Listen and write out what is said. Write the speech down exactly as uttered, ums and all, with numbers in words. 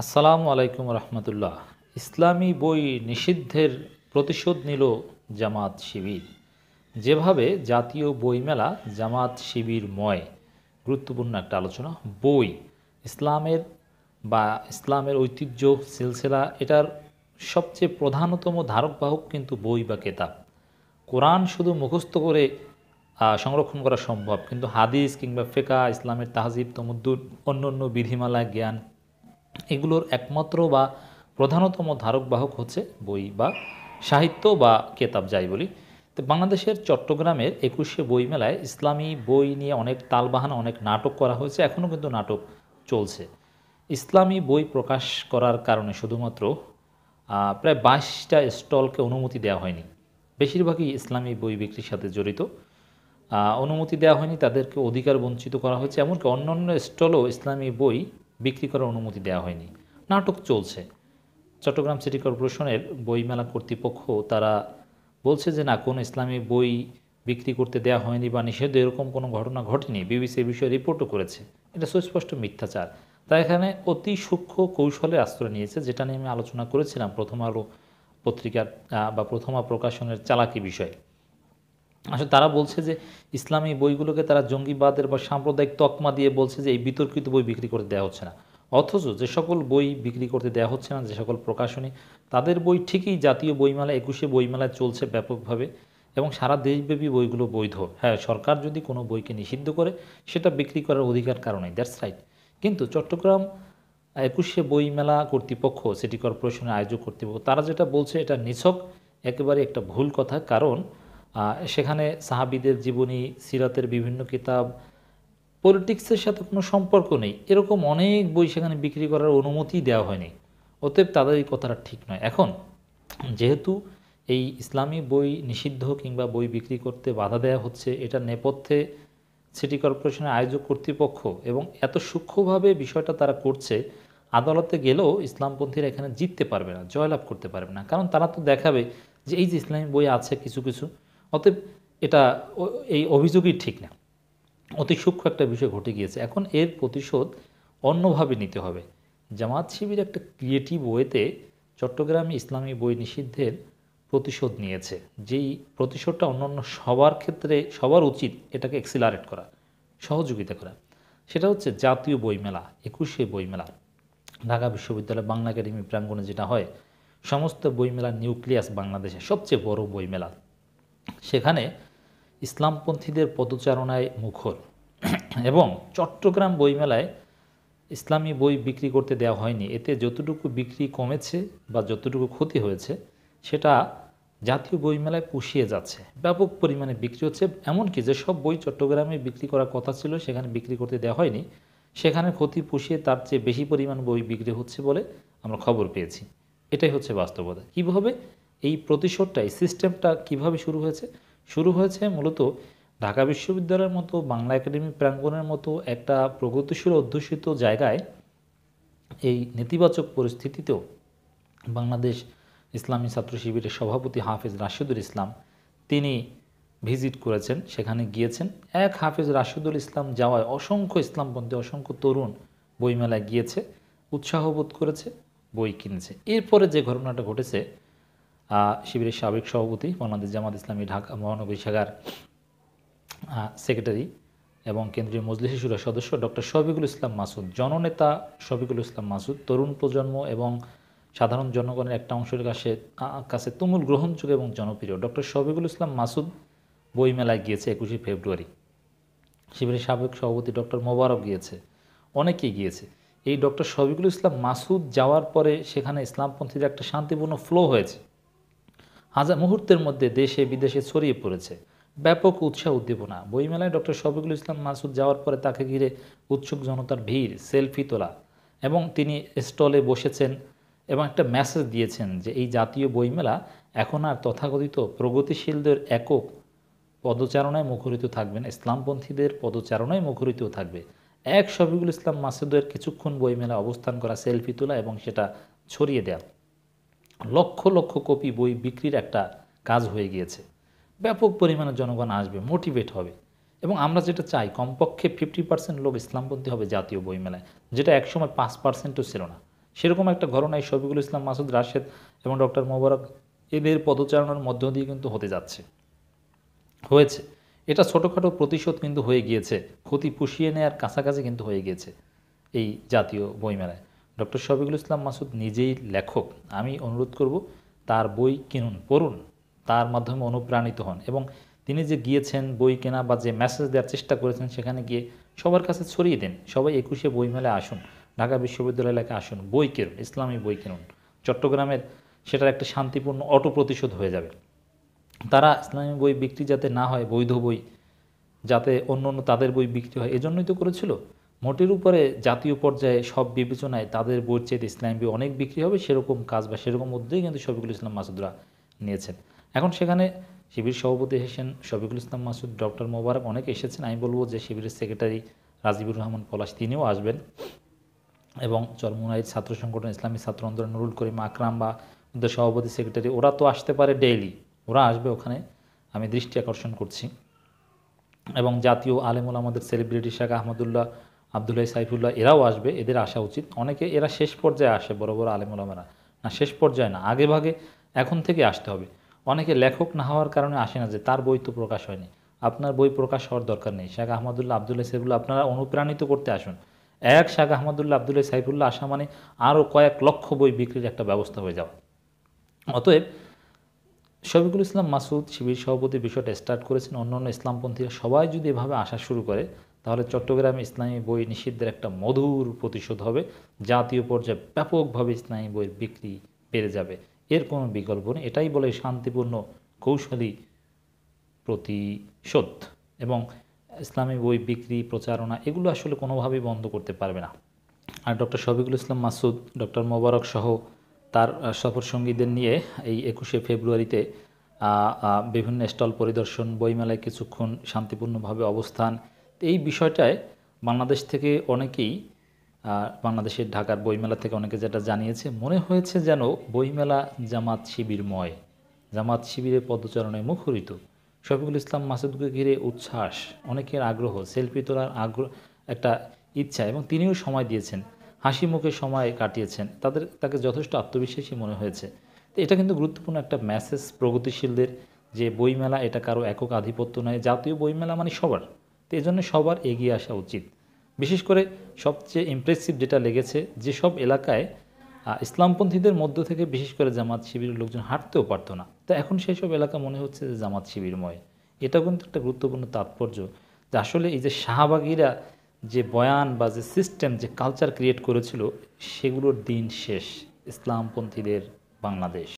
আসসালামু আলাইকুম রহমতুল্লাহ। ইসলামী বই নিষিদ্ধের প্রতিশোধ নিল জামাত শিবির। যেভাবে জাতীয় বইমেলা জামাত শিবিরময় গুরুত্বপূর্ণ একটা আলোচনা। বই ইসলামের বা ইসলামের ঐতিহ্য সিলসিলা এটার সবচেয়ে প্রধানতম ধারক বাহক কিন্তু বই বা কেতাব। কোরআন শুধু মুখস্থ করে সংরক্ষণ করা সম্ভব, কিন্তু হাদিস কিংবা ফিকহ, ইসলামের তাহজিব, তমুদ্দুন, অন্য অন্য বিধিমালা, জ্ঞান, এগুলোর একমাত্র বা প্রধানতম ধারক বাহক হচ্ছে বই বা সাহিত্য বা কেতাব যাই বলি। তো বাংলাদেশের চট্টগ্রামের একুশে বই মেলায় ইসলামী বই নিয়ে অনেক তালবাহানা, অনেক নাটক করা হয়েছে, এখনও কিন্তু নাটক চলছে। ইসলামী বই প্রকাশ করার কারণে শুধুমাত্র প্রায় বাইশটা স্টলকে অনুমতি দেওয়া হয়নি। বেশিরভাগই ইসলামী বই বিক্রির সাথে জড়িত। অনুমতি দেওয়া হয়নি, তাদেরকে অধিকার বঞ্চিত করা হয়েছে। এমনকি অন্য অন্য স্টলও ইসলামী বই বিক্রি করার অনুমতি দেওয়া হয়নি। নাটক চলছে। চট্টগ্রাম সিটি কর্পোরেশনের বইমেলা কর্তৃপক্ষ তারা বলছে যে না, কোনো ইসলামী বই বিক্রি করতে দেওয়া হয়নি বা নিষেধ, এরকম কোনো ঘটনা ঘটেনি। বিবিসি এই বিষয়ে রিপোর্টও করেছে। এটা সুস্পষ্ট মিথ্যাচার। তাই এখানে অতি সূক্ষ্ম কৌশলে আশ্রয় নিয়েছে, যেটা নিয়ে আমি আলোচনা করেছিলাম প্রথম আলো পত্রিকার বা প্রথমা প্রকাশনের চালাকি বিষয়। আসলে তারা বলছে যে ইসলামী বইগুলোকে তারা জঙ্গিবাদের বা সাম্প্রদায়িক তকমা দিয়ে বলছে যে এই বিতর্কিত বই বিক্রি করে দেওয়া হচ্ছে না। অথচ যে সকল বই বিক্রি করতে দেওয়া হচ্ছে না, যে সকল প্রকাশনী, তাদের বই ঠিকই জাতীয় বইমেলা, একুশে বইমেলায় চলছে ব্যাপকভাবে এবং সারা দেশব্যাপী বইগুলো বৈধ। হ্যাঁ, সরকার যদি কোনো বইকে নিষিদ্ধ করে সেটা বিক্রি করার অধিকার কারণে, দ্যাটস রাইট। কিন্তু চট্টগ্রাম একুশে বইমেলা কর্তৃপক্ষ, সিটি কর্পোরেশনের আয়োজক কর্তৃপক্ষ, তারা যেটা বলছে এটা নিছক একেবারে একটা ভুল কথা। কারণ সেখানে সাহাবীদের জীবনী, সিরাতের বিভিন্ন কিতাব, পলিটিক্সের সাথে কোনো সম্পর্ক নেই, এরকম অনেক বই সেখানে বিক্রি করার অনুমতি দেওয়া হয়নি। অতএব তাদের এই কথাটা ঠিক নয়। এখন যেহেতু এই ইসলামী বই নিষিদ্ধ কিংবা বই বিক্রি করতে বাধা দেওয়া হচ্ছে, এটা নেপথ্যে সিটি কর্পোরেশনের আয়োজক কর্তৃপক্ষ এবং এত সূক্ষ্মভাবে বিষয়টা তারা করছে, আদালতে গেলেও ইসলামপন্থীরা এখানে জিততে পারবে না, জয়লাভ করতে পারবে না। কারণ তারা তো দেখাবে যে এই যে ইসলামী বই আছে কিছু কিছু, অতএব এটা এই অভিযোগই ঠিক না। অতি সূক্ষ্ম একটা বিষয় ঘটে গিয়েছে। এখন এর প্রতিশোধ অন্যভাবে নিতে হবে। জামাত শিবির একটা ক্রিয়েটিভ ওয়েতে চট্টগ্রামে ইসলামী বই নিষিদ্ধের প্রতিশোধ নিয়েছে। যেই প্রতিশোধটা অন্যান্য সবার ক্ষেত্রে সবার উচিত এটাকে এক্সিলারেট করা, সহযোগিতা করা। সেটা হচ্ছে জাতীয় বইমেলা, একুশে বইমেলা ঢাকা বিশ্ববিদ্যালয় বাংলা একাডেমি প্রাঙ্গণে যেটা হয়, সমস্ত বইমেলার নিউক্লিয়াস, বাংলাদেশের সবচেয়ে বড় বইমেলা। সেখানে ইসলামপন্থীদের পদচারণায় মুখর এবং চট্টগ্রাম বইমেলায় ইসলামী বই বিক্রি করতে দেওয়া হয়নি। এতে যতটুকু বিক্রি কমেছে বা যতটুকু ক্ষতি হয়েছে সেটা জাতীয় বইমেলায় পুষিয়ে যাচ্ছে। ব্যাপক পরিমাণে বিক্রি হচ্ছে, এমনকি যেসব বই চট্টগ্রামে বিক্রি করার কথা ছিল সেখানে বিক্রি করতে দেওয়া হয়নি, সেখানে ক্ষতি পুষিয়ে তার চেয়ে বেশি পরিমাণ বই বিক্রি হচ্ছে বলে আমরা খবর পেয়েছি। এটাই হচ্ছে বাস্তবতা। কীভাবে এই প্রতিশোধটা, এই সিস্টেমটা কীভাবে শুরু হয়েছে? শুরু হয়েছে মূলত ঢাকা বিশ্ববিদ্যালয়ের মতো, বাংলা একাডেমি প্রাঙ্গণের মতো একটা প্রগতিশীল অধ্যুষিত জায়গায় এই নেতিবাচক পরিস্থিতিতেও বাংলাদেশ ইসলামী ছাত্র শিবিরের সভাপতি হাফেজ রাশেদুল ইসলাম তিনি ভিজিট করেছেন, সেখানে গিয়েছেন। এক হাফেজ রাশেদুল ইসলাম যাওয়ায় অসংখ্য ইসলামপন্থী, অসংখ্য তরুণ বইমেলায় গিয়েছে, উৎসাহ বোধ করেছে, বই কিনেছে। এরপরে যে ঘটনাটা ঘটেছে, শিবিরের সাবেক সভাপতি, বাংলাদেশ জামাত ইসলামী ঢাকা মহানগরী শাখার সেক্রেটারি এবং কেন্দ্রীয় মজলিস শুরা সদস্য ডক্টর শফিকুল ইসলাম মাসুদ, জননেতা শফিকুল ইসলাম মাসুদ, তরুণ প্রজন্ম এবং সাধারণ জনগণের একটা অংশের কাছে কাছে তুমুল গ্রহণযোগ্য এবং জনপ্রিয় ডক্টর শফিকুল ইসলাম মাসুদ বইমেলায় গিয়েছে একুশে ফেব্রুয়ারি। শিবিরের সাবেক সভাপতি ডক্টর মোবারক গিয়েছে, অনেকেই গিয়েছে। এই ডক্টর শফিকুল ইসলাম মাসুদ যাওয়ার পরে সেখানে ইসলামপন্থীদের একটা শান্তিপূর্ণ ফ্লো হয়েছে। হাজার মুহূর্তের মধ্যে দেশে বিদেশে ছড়িয়ে পড়েছে ব্যাপক উৎসাহ উদ্দীপনা। বইমেলায় ডক্টর শফিকুল ইসলাম মাসুদ যাওয়ার পরে তাকে ঘিরে উৎসুক জনতার ভিড়, সেলফি তোলা, এবং তিনি স্টলে বসেছেন এবং একটা মেসেজ দিয়েছেন যে এই জাতীয় বইমেলা এখন আর তথাকথিত প্রগতিশীলদের একক পদচারণায় মুখরিত থাকবেন, ইসলামপন্থীদের পদচারণায় মুখরিত থাকবে। এক শফিকুল ইসলাম মাসুদের কিছুক্ষণ বইমেলা অবস্থান করা, সেলফি তোলা এবং সেটা ছড়িয়ে দেওয়া, লক্ষ লক্ষ কপি বই বিক্রির একটা কাজ হয়ে গিয়েছে। ব্যাপক পরিমাণে জনগণ আসবে, মোটিভেট হবে, এবং আমরা যেটা চাই কমপক্ষে ফিফটি পার্সেন্ট লোক ইসলামপন্থী হবে জাতীয় বইমেলায়, যেটা একসময় পাঁচ পার্সেন্টও ছিল না। সেরকম একটা ঘটনা এই শফিকুল ইসলাম মাসুদ রাশেদ এবং ডক্টর মোবারক এদের পদচারণার মধ্য দিয়ে কিন্তু হতে যাচ্ছে, হয়েছে। এটা ছোটোখাটো প্রতিশোধ কিন্তু হয়ে গিয়েছে, ক্ষতি পুষিয়ে নেওয়ার কাছাকাছি কিন্তু হয়ে গিয়েছে এই জাতীয় বইমেলায়। ডক্টর শফিকুল ইসলাম মাসুদ নিজেই লেখক, আমি অনুরোধ করব তার বই কিনুন, পড়ুন, তার মাধ্যমে অনুপ্রাণিত হন এবং তিনি যে গিয়েছেন বই কেনা বা যে মেসেজ দেওয়ার চেষ্টা করেছেন সেখানে গিয়ে সবার কাছে ছড়িয়ে দিন। সবাই একুশে বইমেলায় আসুন, ঢাকা বিশ্ববিদ্যালয় এলাকায় আসুন, বই কিনুন, ইসলামী বই কিনুন। চট্টগ্রামের সেটার একটা শান্তিপূর্ণ অটো প্রতিশোধ হয়ে যাবে। তারা ইসলামী বই বিক্রি যাতে না হয়, বৈধ বই যাতে অন্য অন্য তাদের বই বিক্রি হয়, এজন্যই তো করেছিল। মোটের উপরে জাতীয় পর্যায়ে সব বিবেচনায় তাদের বইয়ের চেয়ে ইসলামী বই অনেক বিক্রি হবে, সেরকম কাজ বা সেরকম উদ্যোগই কিন্তু শফিকুল ইসলাম মাসুদরা নিয়েছেন। এখন সেখানে শিবির সভাপতি এসেছেন শফিকুল ইসলাম মাসুদ, ডক্টর মোবারক অনেকে এসেছেন। আমি বলবো যে শিবিরের সেক্রেটারি রাজিবুর রহমান পলাশ তিনিও আসবেন এবং চরমুনাইদ ছাত্র সংগঠন, ইসলামী ছাত্র আন্দোলন, নুরুল করিম আকরাম বা ওদের সভাপতি সেক্রেটারি, ওরা তো আসতে পারে ডেইলি, ওরা আসবে ওখানে, আমি দৃষ্টি আকর্ষণ করছি। এবং জাতীয় আলেমুল আমাদের সেলিব্রিটি শেখ আহমদুল্লাহ, আবদুল্লাহ সাইফুল্লাহ, এরাও আসবে, এদের আসা উচিত। অনেকে এরা শেষ পর্যায়ে আসে, বড় বড় আলেমুলামারা, না শেষ পর্যায়ে না, আগে ভাগে এখন থেকে আসতে হবে। অনেকে লেখক না হওয়ার কারণে আসে না, যে তার বই তো প্রকাশ হয়নি, আপনার বই প্রকাশ হওয়ার দরকার নেই। শেখ আহমদুল্লাহ, আবদুল্লাহ সাইফুল্লাহ আপনারা অনুপ্রাণিত করতে আসুন। এক শেখ আহমদুল্লাহ, আবদুল্লাহ সাইফুল্লাহ আসা মানে আরও কয়েক লক্ষ বই বিক্রির একটা ব্যবস্থা হয়ে যাওয়া। অতএব শফিকুল ইসলাম মাসুদ শিবির সভাপতি বিষয়টা স্টার্ট করেছেন, অন্য অন্য ইসলামপন্থীরা সবাই যদি এভাবে আসা শুরু করে তাহলে চট্টগ্রামে ইসলামী বই নিষিদ্ধের একটা মধুর প্রতিশোধ হবে। জাতীয় পর্যায়ে ব্যাপকভাবে ইসলামী বইয়ের বিক্রি বেড়ে যাবে, এর কোনো বিকল্প নেই। এটাই বলে শান্তিপূর্ণ কৌশলী প্রতিশোধ। এবং ইসলামী বই বিক্রি, প্রচারণা, এগুলো আসলে কোনোভাবেই বন্ধ করতে পারবে না। আর ডক্টর শফিকুল ইসলাম মাসুদ, ডক্টর মোবারক সহ তার সফর সঙ্গীদের নিয়ে এই একুশে ফেব্রুয়ারিতে বিভিন্ন স্টল পরিদর্শন, বইমেলায় কিছুক্ষণ শান্তিপূর্ণভাবে অবস্থান, এই বিষয়টায় বাংলাদেশ থেকে অনেকেই, বাংলাদেশের ঢাকার বইমেলা থেকে অনেকে যেটা জানিয়েছে, মনে হয়েছে যেন বইমেলা জামাত শিবিরময়, জামাত শিবিরের পদচারণায় মুখরিত। শফিকুল ইসলাম মাসুদকে ঘিরে উচ্ছ্বাস, অনেকের আগ্রহ, সেলফি তোলার আগ্রহ, একটা ইচ্ছা, এবং তিনিও সময় দিয়েছেন, হাসি মুখে সময় কাটিয়েছেন, তাদের তাকে যথেষ্ট আত্মবিশ্বাসী মনে হয়েছে। তো এটা কিন্তু গুরুত্বপূর্ণ একটা মেসেজ প্রগতিশীলদের, যে বইমেলা এটা কারো একক আধিপত্য নয়, জাতীয় বইমেলা মানে সবার। তো এই জন্য সবার এগিয়ে আসা উচিত। বিশেষ করে সবচেয়ে ইমপ্রেসিভ যেটা লেগেছে, যেসব এলাকায় ইসলামপন্থীদের মধ্য থেকে বিশেষ করে জামাত শিবিরের লোকজন হাঁটতেও পারতো না, তো এখন সেই সব এলাকা মনে হচ্ছে যে জামাত শিবিরময়। এটাও কিন্তু একটা গুরুত্বপূর্ণ তাৎপর্য, যে আসলে এই যে শাহবাগীরা যে বয়ান বা যে সিস্টেম, যে কালচার ক্রিয়েট করেছিল, সেগুলোর দিন শেষ। ইসলামপন্থীদের বাংলাদেশ।